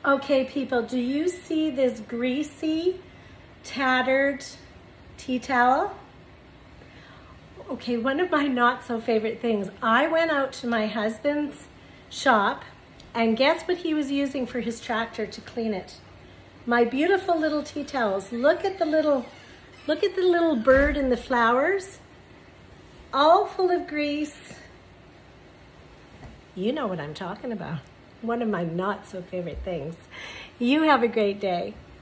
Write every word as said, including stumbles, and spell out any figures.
Okay, people, do you see this greasy, tattered tea towel? Okay, one of my not so favorite things. I went out to my husband's shop and guess what he was using for his tractor to clean it? My beautiful little tea towels. Look at the little, look at the little bird in the flowers. All full of grease. You know what I'm talking about. One of my not so favorite things. You have a great day.